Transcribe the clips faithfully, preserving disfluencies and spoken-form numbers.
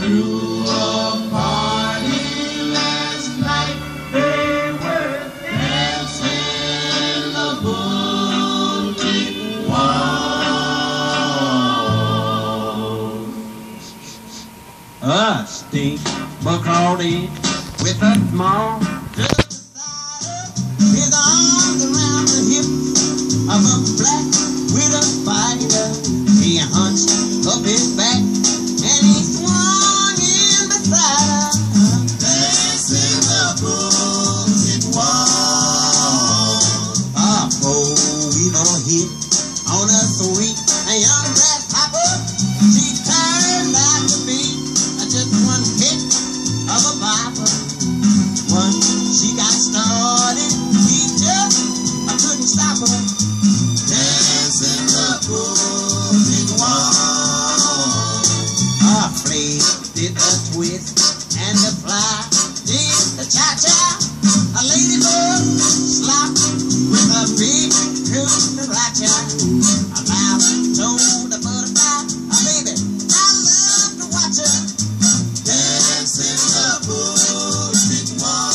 through a party last night. They were dancing the booty waltz. A stink Bacardi with a small his arms around the hip of a black widow fighter. He hunched up his back and he swung in beside her, dancing the bullshit wall. A four-wheeler hit on a sweet and young grasshopper. She turned out to be just one hit of a bopper. Once she got started, he just I couldn't stop her, dancing the bullshit wall. Her face did the twist and the fly did the cha-cha. A ladybug slopped with a big cucaracha. A mouse told the butterfly, oh, baby, I love to watch her, dancing the bullshit wall.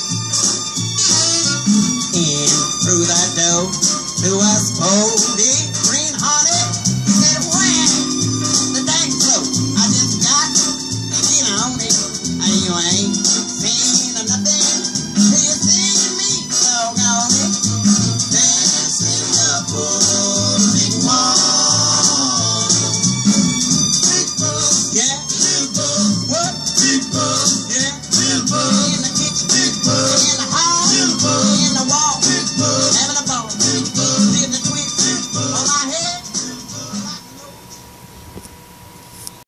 In through the door to a sporty